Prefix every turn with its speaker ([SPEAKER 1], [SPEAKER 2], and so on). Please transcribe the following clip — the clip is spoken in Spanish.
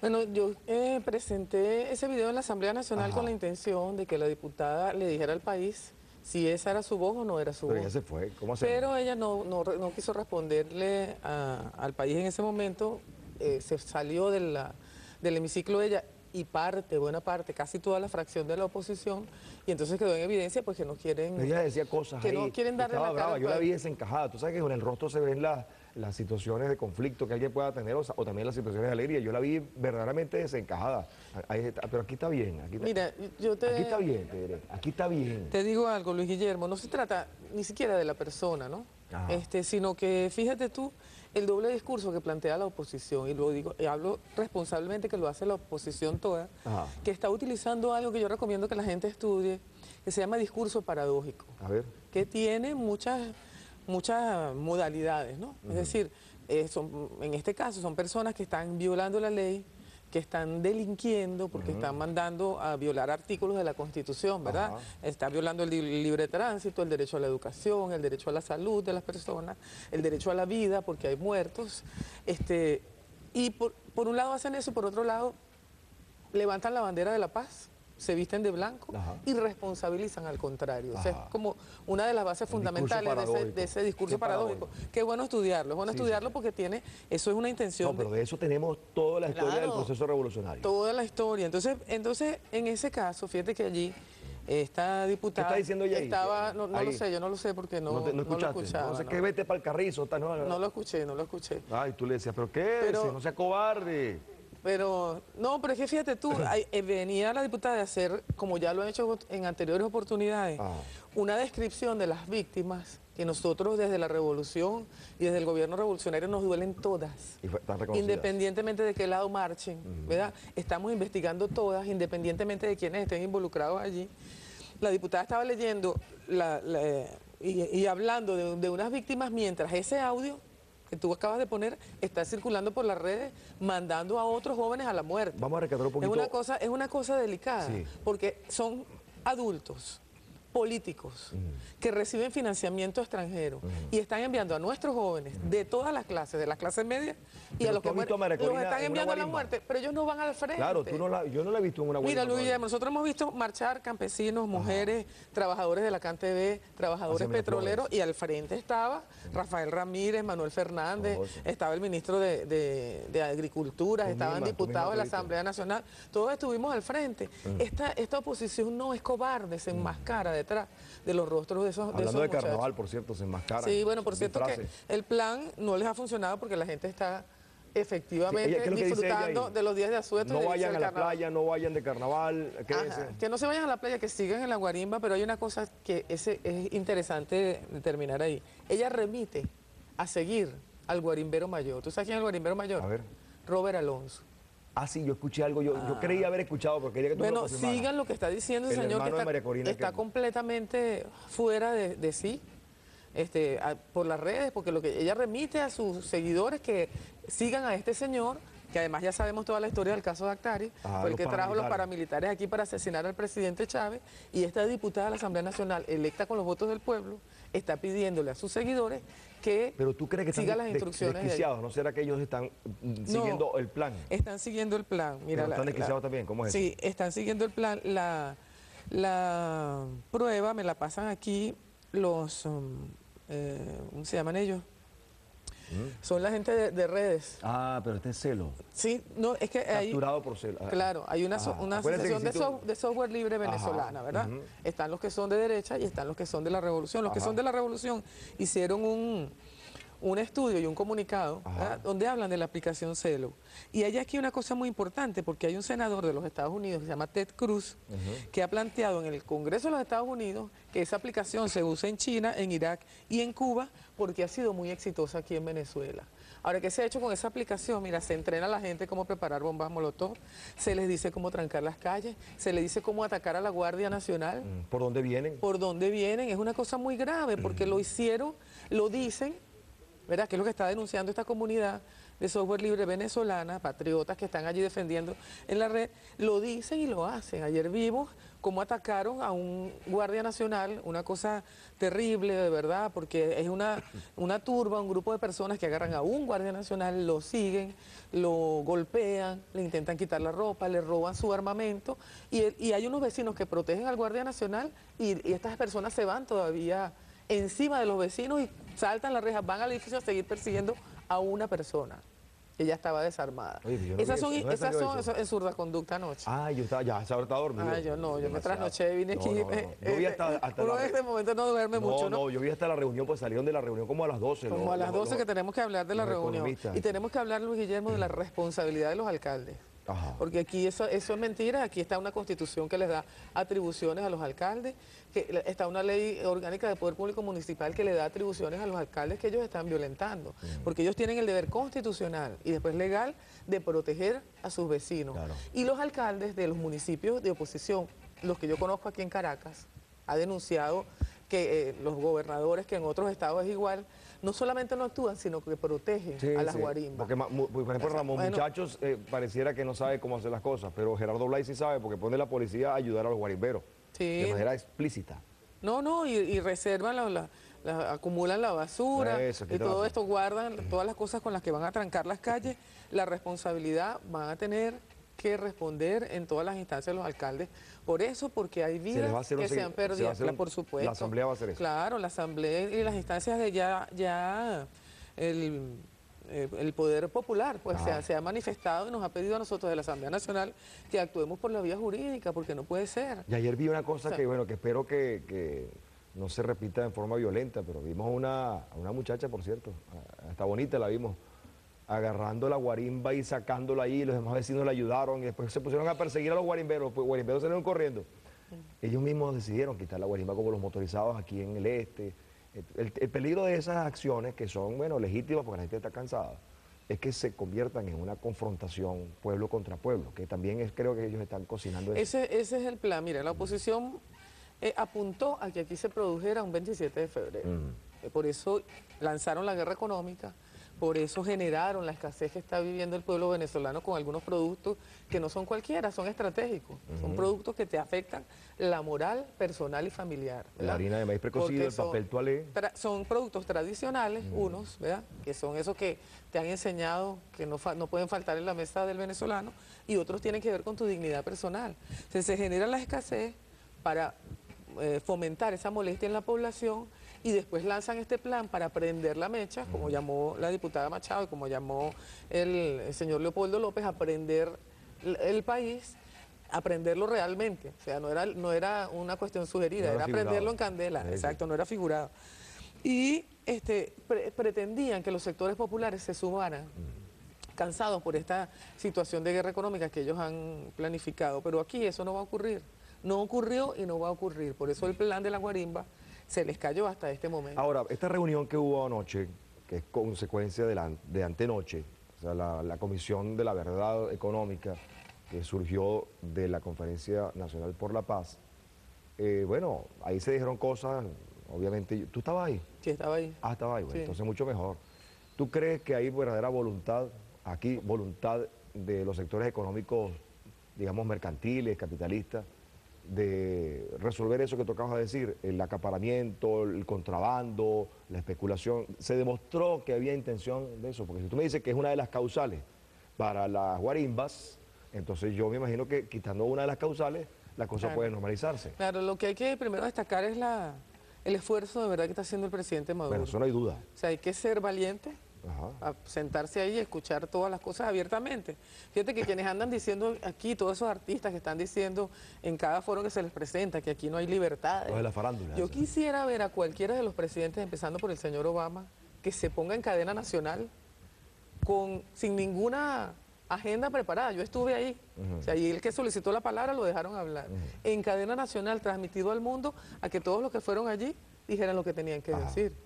[SPEAKER 1] Bueno, yo presenté ese video en la Asamblea Nacional
[SPEAKER 2] Ajá.
[SPEAKER 1] con la intención de que la diputada le dijera al país si esa era su voz o no era su
[SPEAKER 2] Pero
[SPEAKER 1] voz.
[SPEAKER 2] ya se fue, ¿cómo hacemos?
[SPEAKER 1] Pero ella no quiso responderle al país en ese momento, se salió del hemiciclo ella y buena parte, casi toda la fracción de la oposición, y entonces quedó en evidencia pues que no quieren,
[SPEAKER 2] Ella decía cosas
[SPEAKER 1] que
[SPEAKER 2] ahí,
[SPEAKER 1] no quieren darle
[SPEAKER 2] estaba
[SPEAKER 1] la cara
[SPEAKER 2] brava,
[SPEAKER 1] al
[SPEAKER 2] yo la vi
[SPEAKER 1] país.
[SPEAKER 2] desencajada. Tú sabes que con el rostro se ven las situaciones de conflicto que alguien pueda tener o también las situaciones de alegría. Yo la vi verdaderamente desencajada. Pero aquí está bien,
[SPEAKER 1] Mira,
[SPEAKER 2] aquí está bien, Tere, aquí está bien.
[SPEAKER 1] te digo algo, Luis Guillermo, no se trata ni siquiera de la persona, ¿no?
[SPEAKER 2] Ajá.
[SPEAKER 1] Sino que fíjate tú el doble discurso que plantea la oposición, y lo digo, y hablo responsablemente que lo hace la oposición toda,
[SPEAKER 2] Ajá.
[SPEAKER 1] que está utilizando algo que yo recomiendo que la gente estudie, que se llama discurso paradójico,
[SPEAKER 2] A ver.
[SPEAKER 1] que tiene muchas modalidades, ¿no? Es decir, en este caso son personas que están violando la ley, que están delinquiendo porque están mandando a violar artículos de la Constitución, ¿verdad?
[SPEAKER 2] Ajá.
[SPEAKER 1] Está violando el libre tránsito, el derecho a la educación, el derecho a la salud de las personas, el derecho a la vida porque hay muertos. Y por un lado hacen eso y por otro lado levantan la bandera de la paz, se visten de blanco
[SPEAKER 2] Ajá.
[SPEAKER 1] y responsabilizan al contrario. O sea, es
[SPEAKER 2] Ajá.
[SPEAKER 1] como una de las bases
[SPEAKER 2] Un discurso
[SPEAKER 1] fundamentales de
[SPEAKER 2] paradójico.
[SPEAKER 1] ese discurso
[SPEAKER 2] Qué
[SPEAKER 1] paradójico. Qué bueno estudiarlo, es bueno
[SPEAKER 2] Sí,
[SPEAKER 1] estudiarlo
[SPEAKER 2] sí.
[SPEAKER 1] porque eso es una intención
[SPEAKER 2] No, pero de eso tenemos toda la historia del
[SPEAKER 1] Claro.
[SPEAKER 2] proceso revolucionario.
[SPEAKER 1] toda la historia. Entonces, en ese caso, fíjate que allí esta diputada
[SPEAKER 2] ¿Qué está diciendo ella ahí?
[SPEAKER 1] estaba, no
[SPEAKER 2] Ahí.
[SPEAKER 1] lo sé, yo no lo sé porque no
[SPEAKER 2] No
[SPEAKER 1] lo
[SPEAKER 2] escuchaste.
[SPEAKER 1] escuchaba.
[SPEAKER 2] No sé
[SPEAKER 1] no.
[SPEAKER 2] qué, vete para el carrizo.
[SPEAKER 1] No lo escuché, no lo escuché.
[SPEAKER 2] Ay, tú le decías, pero qué,
[SPEAKER 1] Pero-
[SPEAKER 2] no sea cobarde.
[SPEAKER 1] Pero es que fíjate tú, venía la diputada de hacer, como ya lo han hecho en anteriores oportunidades,
[SPEAKER 2] Ah.
[SPEAKER 1] una descripción de las víctimas que nosotros desde la revolución y desde el gobierno revolucionario nos duelen todas.
[SPEAKER 2] Y están reconocidas.
[SPEAKER 1] Independientemente de qué lado marchen, ¿verdad? Estamos investigando todas, independientemente de quienes estén involucrados allí. La diputada estaba leyendo y hablando de unas víctimas mientras ese audio que tú acabas de poner está circulando por las redes, mandando a otros jóvenes a la muerte.
[SPEAKER 2] Vamos a rescatar un poquito.
[SPEAKER 1] Es una cosa delicada,
[SPEAKER 2] Sí.
[SPEAKER 1] porque son adultos, políticos, que reciben financiamiento extranjero y están enviando a nuestros jóvenes de todas las clases, de las clases medias y
[SPEAKER 2] Pero
[SPEAKER 1] a los
[SPEAKER 2] tú
[SPEAKER 1] que
[SPEAKER 2] has visto a María
[SPEAKER 1] los
[SPEAKER 2] Corina
[SPEAKER 1] están
[SPEAKER 2] en una
[SPEAKER 1] enviando a la
[SPEAKER 2] guarimba.
[SPEAKER 1] muerte, pero ellos no van al frente.
[SPEAKER 2] Claro, yo no la he visto en una
[SPEAKER 1] Mira,
[SPEAKER 2] guarida
[SPEAKER 1] Luis
[SPEAKER 2] todavía.
[SPEAKER 1] Guillermo, nosotros hemos visto marchar campesinos, mujeres, trabajadores de la CanTV, trabajadores
[SPEAKER 2] Hacia
[SPEAKER 1] petroleros,
[SPEAKER 2] Miraflores.
[SPEAKER 1] y al frente estaba Rafael Ramírez, Manuel Fernández,
[SPEAKER 2] Todo eso.
[SPEAKER 1] estaba el ministro de Agricultura,
[SPEAKER 2] Tú
[SPEAKER 1] estaban
[SPEAKER 2] misma,
[SPEAKER 1] diputados de la
[SPEAKER 2] ahorita.
[SPEAKER 1] Asamblea Nacional, todos estuvimos al frente. Esta oposición no es cobarde, se enmascara detrás de los rostros de esos
[SPEAKER 2] Hablando de
[SPEAKER 1] muchachos.
[SPEAKER 2] carnaval, por cierto, se enmascaran.
[SPEAKER 1] Sí, bueno, por cierto que
[SPEAKER 2] disfraces.
[SPEAKER 1] el plan no les ha funcionado porque la gente está
[SPEAKER 2] Sí,
[SPEAKER 1] efectivamente
[SPEAKER 2] ¿qué es lo que dice ella
[SPEAKER 1] disfrutando
[SPEAKER 2] ahí?
[SPEAKER 1] de los días de asueto. y
[SPEAKER 2] No
[SPEAKER 1] del
[SPEAKER 2] vayan
[SPEAKER 1] inicio
[SPEAKER 2] a
[SPEAKER 1] del
[SPEAKER 2] la
[SPEAKER 1] carnaval.
[SPEAKER 2] playa, no vayan de carnaval. ¿Qué
[SPEAKER 1] Ajá,
[SPEAKER 2] dice?
[SPEAKER 1] que no se vayan a la playa, que sigan en la guarimba, pero hay una cosa que es interesante determinar ahí. Ella remite a seguir al guarimbero mayor. ¿Tú sabes quién es el guarimbero mayor?
[SPEAKER 2] A ver.
[SPEAKER 1] Robert Alonso.
[SPEAKER 2] Ah, sí, yo escuché algo, yo creí haber escuchado, pero quería que tú me lo
[SPEAKER 1] Bueno,
[SPEAKER 2] confirmaras.
[SPEAKER 1] sigan lo que está diciendo el
[SPEAKER 2] El
[SPEAKER 1] señor, que
[SPEAKER 2] hermano de María Corina,
[SPEAKER 1] está
[SPEAKER 2] que-
[SPEAKER 1] completamente fuera de sí. Por las redes, porque lo que ella remite a sus seguidores que sigan a este señor, que además ya sabemos toda la historia del caso de Actari,
[SPEAKER 2] Ajá,
[SPEAKER 1] fue el
[SPEAKER 2] los
[SPEAKER 1] que trajo los
[SPEAKER 2] paramilitares.
[SPEAKER 1] paramilitares aquí para asesinar al presidente Chávez, y esta diputada de la Asamblea Nacional, electa con los votos del pueblo, está pidiéndole a sus seguidores que
[SPEAKER 2] Pero tú crees que están
[SPEAKER 1] sigan las instrucciones de ahí.
[SPEAKER 2] desquiciados, ¿no será que ellos están siguiendo el plan?
[SPEAKER 1] Están siguiendo el plan. Mira,
[SPEAKER 2] Pero están desquiciados también, ¿cómo es
[SPEAKER 1] Sí, están siguiendo el plan. La prueba me la pasan aquí los, ¿cómo se llaman ellos? Son la gente de redes.
[SPEAKER 2] Ah, pero este es celo.
[SPEAKER 1] Sí, no, es que hay,
[SPEAKER 2] Capturado por celo.
[SPEAKER 1] claro, hay una
[SPEAKER 2] Acuérdense que
[SPEAKER 1] asociación
[SPEAKER 2] si tú-
[SPEAKER 1] de software libre venezolana, ¿verdad? Están los que son de derecha y están los que son de la revolución. Los que
[SPEAKER 2] Ajá.
[SPEAKER 1] son de la revolución hicieron un estudio y un comunicado, ¿verdad?, donde hablan de la aplicación Celo. Y hay aquí una cosa muy importante, porque hay un senador de los Estados Unidos que se llama Ted Cruz, que ha planteado en el Congreso de los Estados Unidos que esa aplicación se usa en China, en Irak y en Cuba, porque ha sido muy exitosa aquí en Venezuela. Ahora, ¿qué se ha hecho con esa aplicación? Mira, se entrena a la gente cómo preparar bombas molotov, se les dice cómo trancar las calles, se les dice cómo atacar a la Guardia Nacional,
[SPEAKER 2] ¿Por dónde vienen?
[SPEAKER 1] por dónde vienen. Es una cosa muy grave, porque lo hicieron, lo dicen, ¿verdad? Que es lo que está denunciando esta comunidad de software libre venezolana, patriotas que están allí defendiendo en la red, lo dicen y lo hacen. Ayer vimos cómo atacaron a un guardia nacional, una cosa terrible de verdad, porque es una turba, un grupo de personas que agarran a un guardia nacional, lo siguen, lo golpean, le intentan quitar la ropa, le roban su armamento, y hay unos vecinos que protegen al guardia nacional y estas personas se van todavía encima de los vecinos y saltan las rejas, van al edificio a seguir persiguiendo a una persona. Ella estaba desarmada.
[SPEAKER 2] Oye, yo no
[SPEAKER 1] esas
[SPEAKER 2] vi
[SPEAKER 1] son,
[SPEAKER 2] eso, ¿dónde
[SPEAKER 1] esas
[SPEAKER 2] salió
[SPEAKER 1] son
[SPEAKER 2] eso?
[SPEAKER 1] en Surda Conducta anoche.
[SPEAKER 2] Ah, yo estaba, ya, esa hora estaba dormido.
[SPEAKER 1] Ah, yo no, yo me
[SPEAKER 2] Demasiado.
[SPEAKER 1] trasnoché, vine aquí.
[SPEAKER 2] No. Yo vi hasta
[SPEAKER 1] uno
[SPEAKER 2] la
[SPEAKER 1] en este momento no duerme mucho, ¿no?
[SPEAKER 2] No, yo vi hasta la reunión, pues salieron de la reunión como a las 12.
[SPEAKER 1] Como a las 12 que tenemos que hablar de la
[SPEAKER 2] los
[SPEAKER 1] reunión.
[SPEAKER 2] economistas.
[SPEAKER 1] Y tenemos que hablar, Luis Guillermo, de la responsabilidad de los alcaldes.
[SPEAKER 2] Ajá.
[SPEAKER 1] Porque aquí eso es mentira, aquí está una constitución que les da atribuciones a los alcaldes, que está una ley orgánica de poder público municipal que le da atribuciones a los alcaldes que ellos están violentando, porque ellos tienen el deber constitucional y después legal de proteger a sus vecinos.
[SPEAKER 2] Claro.
[SPEAKER 1] Y los alcaldes de los municipios de oposición, los que yo conozco aquí en Caracas, ha denunciado que los gobernadores, que en otros estados es igual, no solamente no actúan, sino que protegen a las guarimbas.
[SPEAKER 2] Porque, por ejemplo, Ramón
[SPEAKER 1] Bueno,
[SPEAKER 2] Muchachos pareciera que no sabe cómo hacer las cosas, pero Gerardo Blay sí sabe, porque pone la policía a ayudar a los guarimberos
[SPEAKER 1] sí.
[SPEAKER 2] de manera explícita.
[SPEAKER 1] No, y reservan, acumulan la basura
[SPEAKER 2] Eso,
[SPEAKER 1] y
[SPEAKER 2] quita
[SPEAKER 1] todo
[SPEAKER 2] la-
[SPEAKER 1] esto, guardan todas las cosas con las que van a trancar las calles. La responsabilidad van a tener que responder en todas las instancias los alcaldes. Por eso, porque hay
[SPEAKER 2] les va a
[SPEAKER 1] vidas
[SPEAKER 2] hacer
[SPEAKER 1] que
[SPEAKER 2] un
[SPEAKER 1] se
[SPEAKER 2] segui-
[SPEAKER 1] han
[SPEAKER 2] se va a
[SPEAKER 1] perdido,
[SPEAKER 2] hacer un-
[SPEAKER 1] por supuesto.
[SPEAKER 2] la asamblea va a hacer eso.
[SPEAKER 1] Claro, la asamblea y las instancias de ya el poder popular pues se ha manifestado y nos ha pedido a nosotros de la Asamblea Nacional que actuemos por la vía jurídica, porque no puede ser.
[SPEAKER 2] Y ayer vi una cosa
[SPEAKER 1] O sea,
[SPEAKER 2] que, bueno, que espero que no se repita en forma violenta, pero vimos a una muchacha, por cierto, está bonita, la vimos, agarrando la guarimba y sacándola ahí, los demás vecinos la ayudaron y después se pusieron a perseguir a los guarimberos, pues guarimberos salieron corriendo. Ellos mismos decidieron quitar la guarimba como los motorizados aquí en el este. El peligro de esas acciones, que son, bueno, legítimas porque la gente está cansada, es que se conviertan en una confrontación pueblo contra pueblo, que también creo que ellos están cocinando eso.
[SPEAKER 1] Ese es el plan. Mira, la oposición apuntó a que aquí se produjera un 27 de febrero. Por eso lanzaron la guerra económica, por eso generaron la escasez que está viviendo el pueblo venezolano con algunos productos que no son cualquiera, son estratégicos. Son productos que te afectan la moral personal y familiar,
[SPEAKER 2] La
[SPEAKER 1] ¿verdad?
[SPEAKER 2] harina de maíz precocido,
[SPEAKER 1] Porque
[SPEAKER 2] el papel toalé.
[SPEAKER 1] son productos tradicionales, unos, ¿verdad? Que son esos que te han enseñado que no pueden faltar en la mesa del venezolano, y otros tienen que ver con tu dignidad personal. Entonces, se genera la escasez para fomentar esa molestia en la población, y después lanzan este plan para prender la mecha, como llamó la diputada Machado y como llamó el señor Leopoldo López, a prender el país, a prenderlo realmente. O sea, no era una cuestión sugerida,
[SPEAKER 2] No era
[SPEAKER 1] era
[SPEAKER 2] figurado.
[SPEAKER 1] prenderlo en candela,
[SPEAKER 2] Sí.
[SPEAKER 1] exacto, no era figurado. Y pretendían que los sectores populares se sumaran, cansados por esta situación de guerra económica que ellos han planificado. Pero aquí eso no va a ocurrir. No ocurrió y no va a ocurrir. Por eso el plan de la guarimba se les cayó hasta este momento.
[SPEAKER 2] Ahora, esta reunión que hubo anoche, que es consecuencia de antenoche, o sea, la Comisión de la Verdad Económica, que surgió de la Conferencia Nacional por la Paz, bueno, ahí se dijeron cosas, obviamente, ¿tú estabas ahí?
[SPEAKER 1] Sí, estaba ahí.
[SPEAKER 2] Ah, estaba ahí, bueno,
[SPEAKER 1] Sí.
[SPEAKER 2] entonces mucho mejor. ¿Tú crees que hay verdadera voluntad, aquí, voluntad de los sectores económicos, digamos, mercantiles, capitalistas, de resolver eso que tú acabas de decir, el acaparamiento, el contrabando, la especulación? Se demostró que había intención de eso, porque si tú me dices que es una de las causales para las guarimbas, entonces yo me imagino que quitando una de las causales, la cosa
[SPEAKER 1] Claro.
[SPEAKER 2] puede normalizarse.
[SPEAKER 1] Claro, lo que hay que primero destacar es el esfuerzo de verdad que está haciendo el presidente Maduro.
[SPEAKER 2] Bueno, eso no hay duda.
[SPEAKER 1] O sea, hay que ser valiente,
[SPEAKER 2] Ajá.
[SPEAKER 1] a sentarse ahí y escuchar todas las cosas abiertamente. Fíjate que quienes andan diciendo aquí, todos esos artistas que están diciendo en cada foro que se les presenta que aquí no hay libertad.
[SPEAKER 2] Los de la farándula.
[SPEAKER 1] Yo quisiera ver a cualquiera de los presidentes, empezando por el señor Obama, que se ponga en cadena nacional sin ninguna agenda preparada. Yo estuve ahí. O sea, y el que solicitó la palabra lo dejaron hablar. En cadena nacional, transmitido al mundo, a que todos los que fueron allí dijeran lo que tenían que decir.